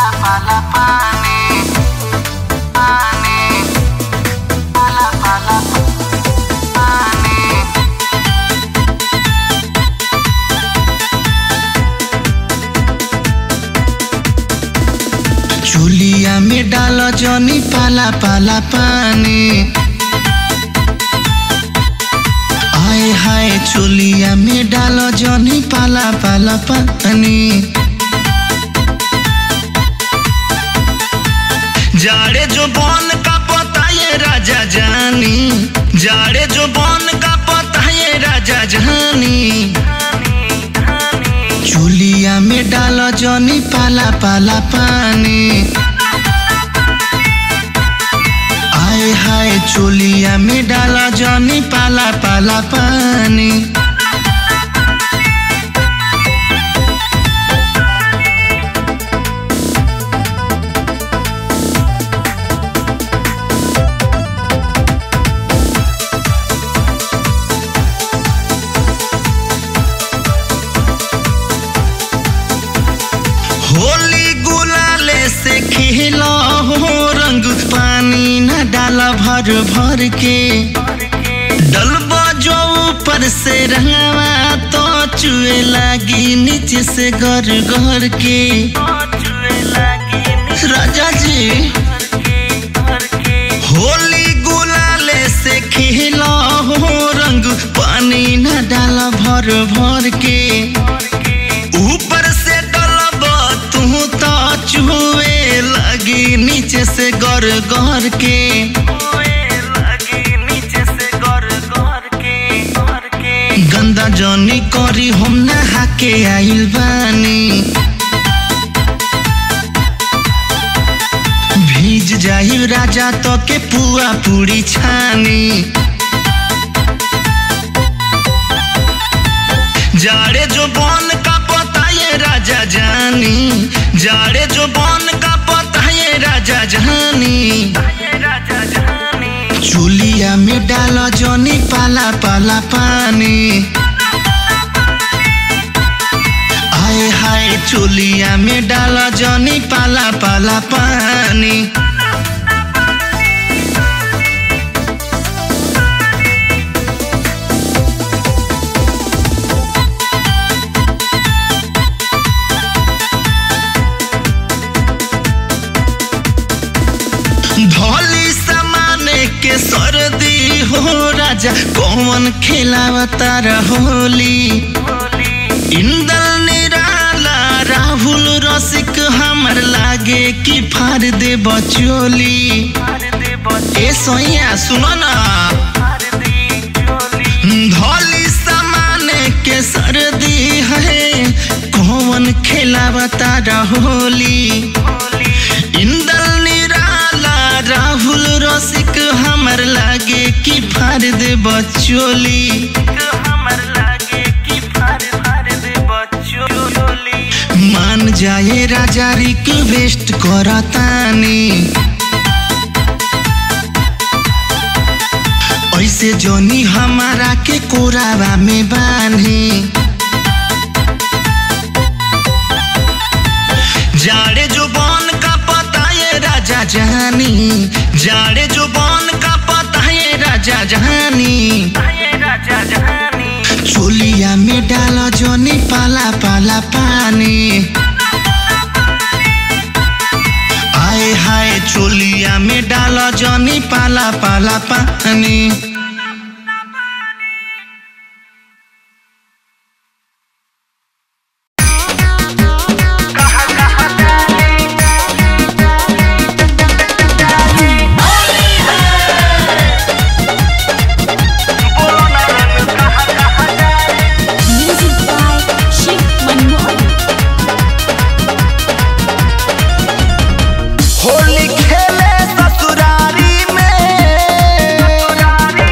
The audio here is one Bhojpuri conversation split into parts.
चूलिया में डालो जनी पाला पाला पानी। आए हाय चूलिया में डालो जनी पाला पाला पानी। जाड़े जो बन का पता ये राजा जानी, जाड़े जो बन का पता ये राजा जानी। चूलिया में डालो जनी पाला पाला पानी। आए हाय चूलिया में डालो जनी पाला पाला पानी। होली गुलाले से खेलो हो रंग, पानी न डाला भर भर के। डलबो जो ऊपर से रंगवा तो चुए लागी नीचे से गर गर के। राजा जी होली गुलाले से खेलो हो रंग, पानी न डाला भर भर के। ऊपर से चुए लगी नीचे से गर गर के। गंदा जनी करी हम नहा के आइल बानी। भीज जाई राजा तो के पुआ पूरी छानी। जाड़े जो बन का पता ये राजा जानी, जाड़े जो बन का पता ये राजा जानी। चूलिया में डालो जनी पाला पाला पानी। आए हाय चूलिया में डालो जनी पाला पाला पानी। धोली समाने के सर्दी हो राजा, कौन खिलावता होली। इंदल निराला राहुल रसिक हमर लागे कि फाड़ दे बचोली। ए सोया सुनो ना, धोली समाने के सर्दी है, कौन खिलावता होली। इंदल राहुल रसिक हमर लागे कि फाड़ दे बचोली। मान जाए राजा रिक्वेस्ट करतानी। ऐसे जोनी हमारा के कोरावा में बांधी। जाड़े जो बन का पता ये राजा जानी, जाड़े जो बन का पता ये राजा जानी। चूलिया में डालो जनी पाला पाला पानी। आए हाय चूलिया में डालो जनी पाला पाला पानी। होली खेले ससुरारी में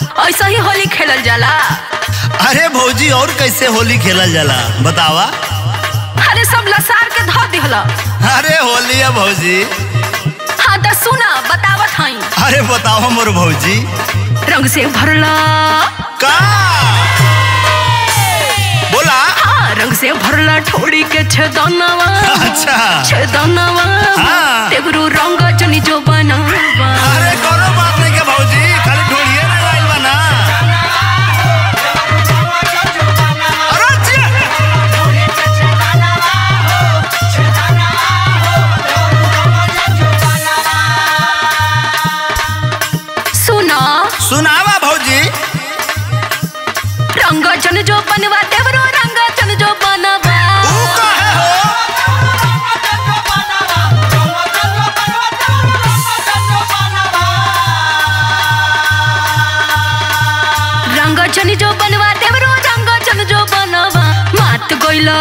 ऐसा ही होली खेलल जाला? अरे भौजी और कैसे होली खेलल जाला बतावा? अरे सब लसार के धो दिहला। अरे होली है भौजी। हाँ तो सुना बतावत हई। अरे बताओ मोर भौजी। रंग से भरला का बोला? हाँ रंग से भरला ठोड़ी के छेदनवा। अच्छा छेदनवा हाँ। तेगरू रंग जनी जो बनावा। अरे कोनो बात नहीं के भौजी, खाली ढोलिए में लाइल बना। अरे जी सुना सुनावा भौजी। रंग जन जो बनवा तेगरू रंग जन जो बनावा। तू काहे हो? रंग जन जो बनवा तेगरू रंग जन जो बनावा। मात गोइला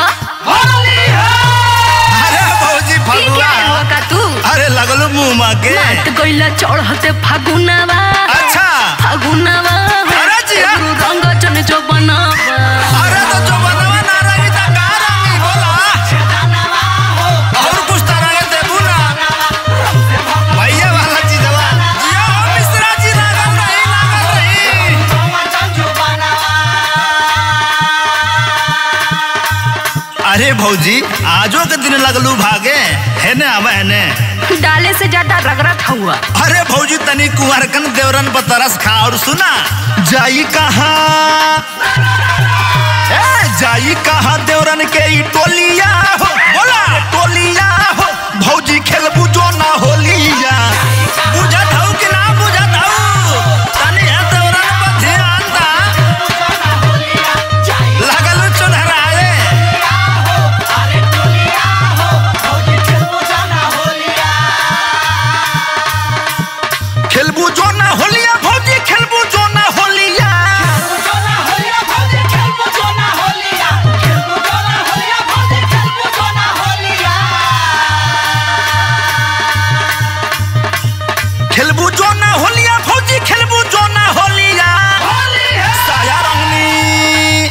अरे भौजी फगुआ का तू। अरे लगलो मुंह मा के। मात गोइला चढ़ते फागुनवा। अच्छा फागुनवा अरे जी हाँ। तेगरू रंग जन जो बनावा। अरे तो जो बनवा ना रही त का रंगी बोला? और कुछ तरह के देबू ना भैया वाला चीजवा। जिया हो मिश्रा जी लागल रही लागल रही। अरे भौजी आजो के दिन लगलू भागे है ने अब है ने। डाले से ज्यादा रगड़त हुआ। अरे भौजी तनी कुंवरकन देवरन पर तरस खा और सुना। जाई कहाँ जाई कहाँ देवरन के ई टोलिया हो बोला टोलिया हो। भौजी खेलबू जो ना होलिया। बुझत हऊ कि ना बुझत हऊ? तनी है देवरन पर ध्यान दा। लगल चुनहराए। खेलबू जो ना होलिया भौजी खेलबू जो ना होलिया। खेलबू जो ना होलिया भौजी खेलबू जो ना होलिया। साया रंगनी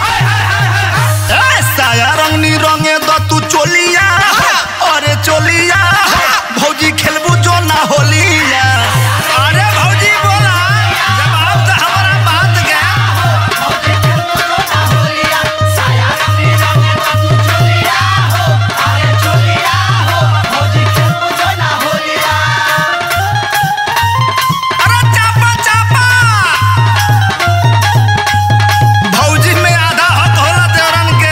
साया रंगनी रंगे द तू चोलिया। अरे चोलिया भौजी खेलबू जो ना होलिया। अरे भौजी बोला जवाब तो हमारा बात के। अरे चापा चापा भौजी में आधा हक होला देवरन के।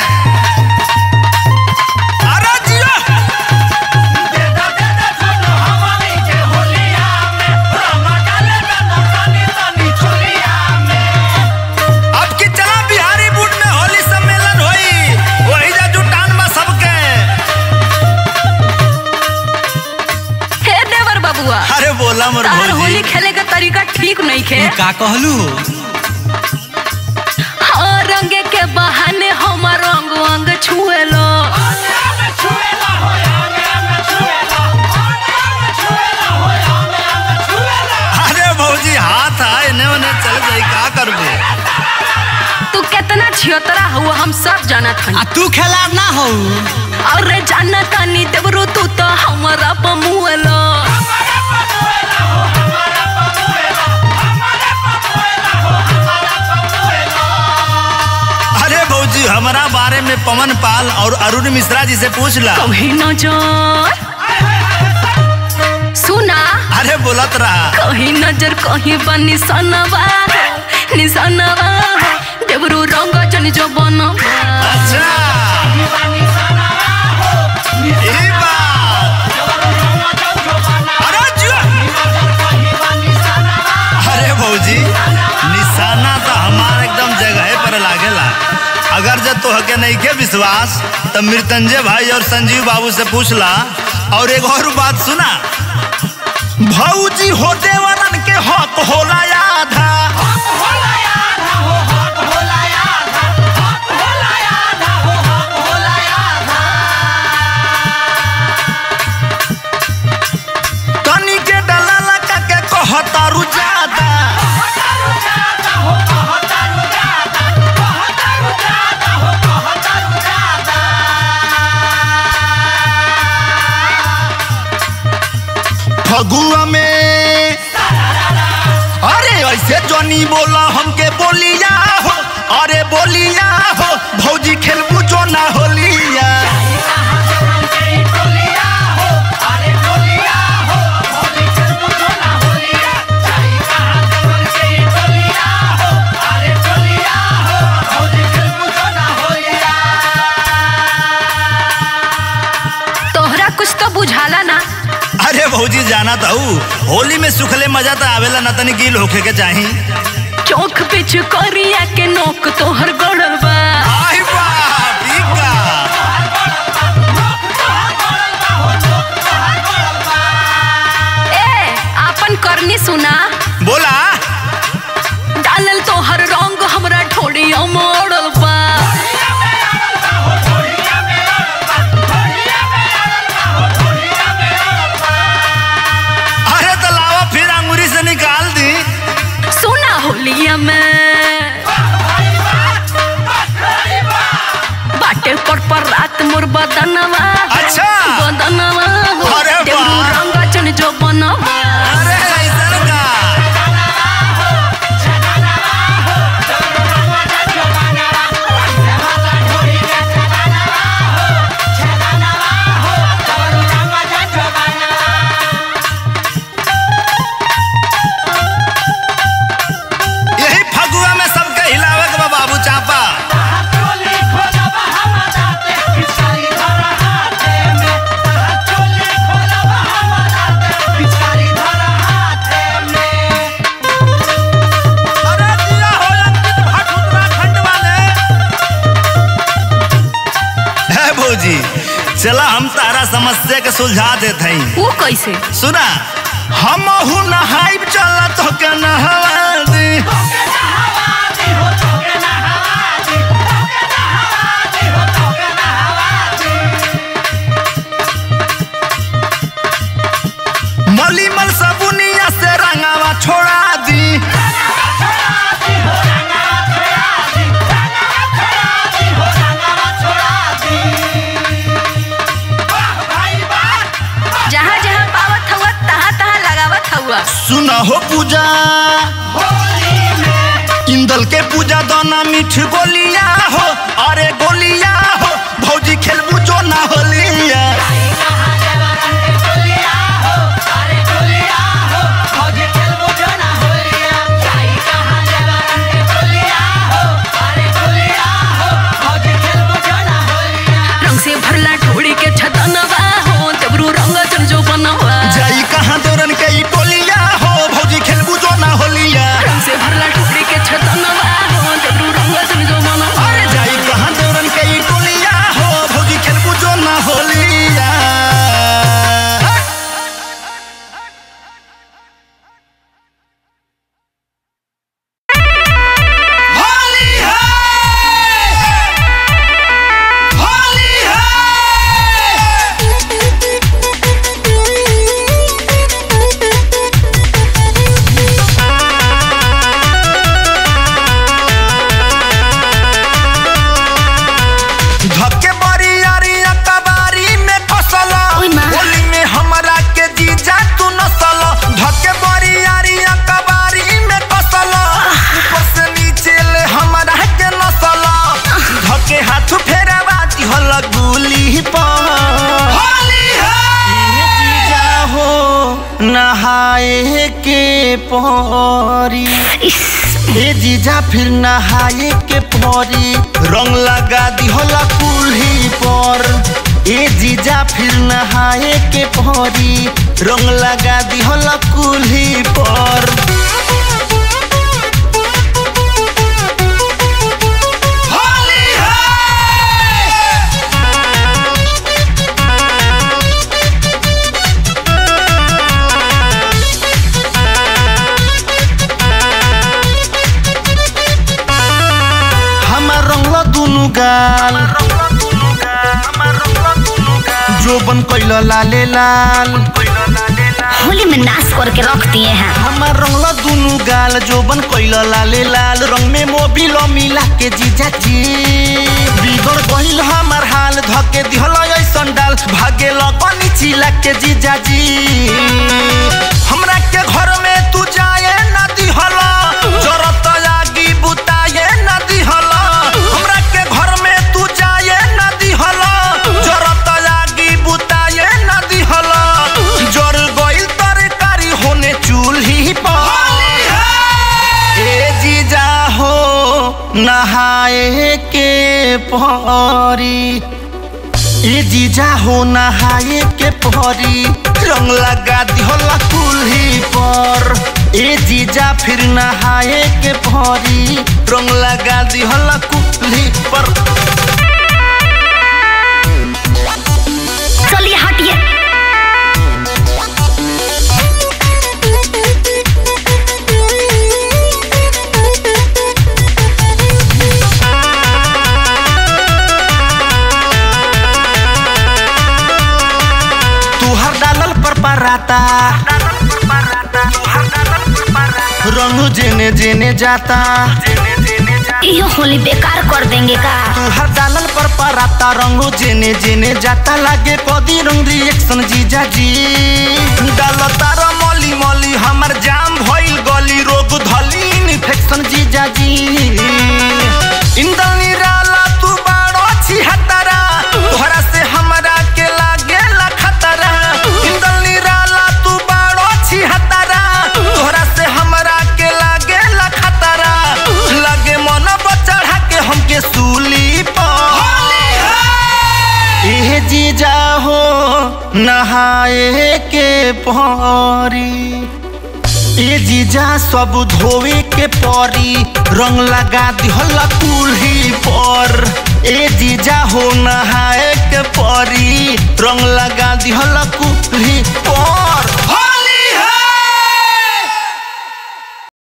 अरे जियो अब की चला बिहारी बूट में होली सम्मेलन होई। वही जा जुटान में सबके। हे देवर बबुआ अरे बोला मोर तार भौजी। होली खेले का तरीका ठीक नहीं खे। का कहलू? हाँ रंगे के बहाने हमार अंग अंग छुएलो। अरे भौजी हाथ आए ने उन्हें चल जाई का करबे? तू कितना छियतरा हुआ हम सब जानत हन। तू खेला ना हो? और जाना तानी देवरू तू तो हमारा पमुएलो। अरे भौजी हमारा बारे में पवन पाल और अरुण मिश्रा जी से पूछ ला। कहीं न जान सुना। अरे बोलत रहा। कहीं नजर कहीं बा निशानवा निशानवा। देवरू रंग जन जो बनवा। अच्छा ई बात। अरे जियो। अरे भौजी निशाना तो हमार एकदम जगह पर लागेला। अगर जब तो हके नहीं के विश्वास तो मृत्युंजय भाई और संजीव बाबू से पूछ ला। और एक और बात सुना। भौजी हो देवरन के हक होला आधा। तनी के डला लगा के कहतारू ज्यादा। फगुआ में अरे ऐसे जोनी बोला हमके बोलिया हो, अरे बोलिया हो भौजी खेलबू जो ना होलिया। तोहरा कुछ तो बुझाला ना। अरे भौजी जाना था होली में सुखले मजा तो आवेला ना, तनी गील होके के चाही। चौक पे चुकोरिया के नोक तोहर गड़ल बा। आई बाप रे का ए आपन करनी सुना। बोला डालल तोहर रंग हमरा ठोड़िया मोड़ल बा। अरे तो लावा फिर अंगूरी से निकाल दी। सुना होलिया में बाटे पर रात मोर बदनवा। अच्छा बदनवा हो अरे देवरू वाह। रंगा चन जो बनवा। अरे ऐसा का यही फगुआ में सबके हिलावे के बा बाबू चापा। अरे दिया हो अंकित भट्ट उत्तराखंड वाले। है भौजी चला हम तारा समस्या के सुलझा देते हैं। वो कैसे? सुना हम हूँ नहाइब चला तो के नहवा दी। मलीमल सबुनिया से रंगावा छोड़ा दी। जहाँ जहाँ पावत हुआ तहाँ तहाँ लगावत हुआ। सुना हो पूजा इंदल के पूजा दाना मीठ गोलिया हो, अरे गोलिया हो भौजी खेलबू जो ना होलिया। रंग से भरला ढोड़ी के छतनवा हो देवरू रंगा चन जो बनवा। जाई कहाँ देवरन के ई टोलिया हो भौजी खेलबू जो ना होलिया। रंग से भरला ढोड़ी के छतनवा हो देवरू रंगा चन जो बनवा। अरे जाई कहाँ देवरन के ई टोलिया हो भौजी खेलबू जो ना होलिया। होली है होली है। धक्के बारी यारी अकबारी में फसला ओय माँ। होली में हमरा के जीजा तू नसला। धक्के बारी यारी अकबारी में फसला ऊपर से नीचे ले हमरा के नसला। धक्के हाथ फेरा बाती हल गुली पर। होली है जीजा हो नहाए के परी। ए जीजा फिर नहाए के परी रंग लगा दी होला कुल्ही पर। ए जीजा फिर नहाए के परी रंग लगा दी होला कुल्ही पर। होली है हमार रंगला दुनु गाल जोबन कैला लाले लाल। होली में नाश करके रख दिए हैं। हमार रंगला दुनु गाल जोबन कैला लाले लाल। रंग में मोबिल मिला के जीजा जी बिगड़ गइल हमार हाल धके दिहल ऐसन डाल भागे लगनी चिला के जीजाजी हमरा के घर में तू जाए ना दिहल जरत आगी बुताए ना दिहल हमरा के घर में तू जाए ना दिहल जरत आगी बुताए ना दिहल जर गइल तरकारी होने चूल्ही पर ए जीजा हो नहाए के परी ए जीजा हो नहाए के परी रंग लगा दिहला कुल्ही पर ए जीजा फिर नहाए के परी रंग लगा दिहला कुल्ही पर चलिए हटिए। पराता रंग जेने जेने जाता ये होली बेकार कर देंगे का तू हर डालल पर पराता रंग जेने जेने जाता लागे कदी रंग रिएक्शन जीजा जी डालता र मली मली हमर जाम भइल गली रोग धली इन्फेक्शन जीजा जी इंदल निराला तू बाड़ो छी हतारा तोहरा से हमरा के लागे ला खतरा इंदल निराला तू बाड़ो छी हतारा तोहरा से हमरा के लागे ला खतरा लागे मन बचढ़ा के हमके सूली पर ए जीजा हो नहाए के परी ए जीजा सब धोवे के परी रंग लगा दिहला कुल्ही पर ए जीजा हो नहा